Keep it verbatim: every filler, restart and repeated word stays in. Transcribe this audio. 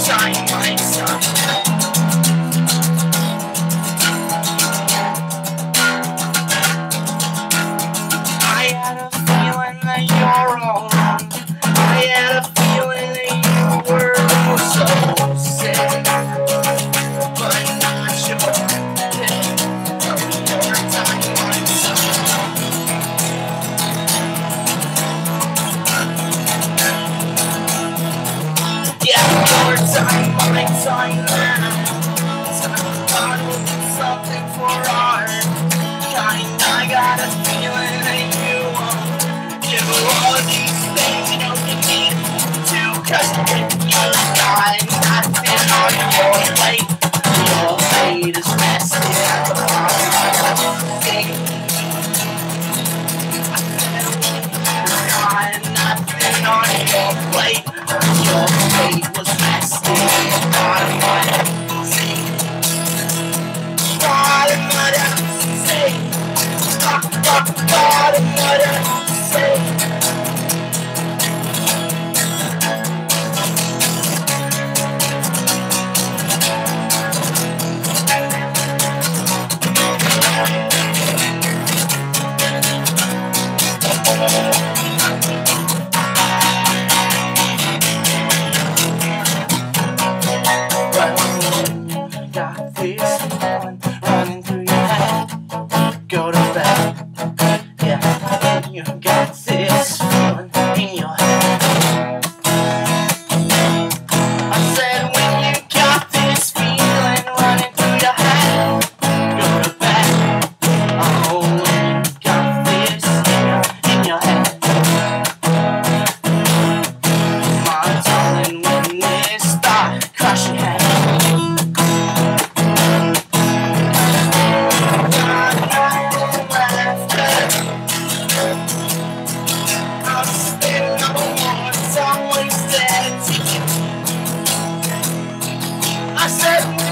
time, my son. I had a feeling that you're all wrong. I had a feeling that you were so sick, but not sure. Your time, my son. Yeah, your time, my time now. God will do something for our kind. I got a feeling that you won't do all these things you know you need to. Cause you got nothing on your plate. Your fate is messy at the bottom of the thing. Got nothing on your plate. Your fate was messy at the bottom of the thing. Bottom of the thing. Bottom of the thing. Got this feeling running through your head. Go to bed. Yeah, you got this feeling in your head. I said when you got this feeling running through your head, go to bed. Oh, when you got this in your head, my darling, when this thought crashed your head. I said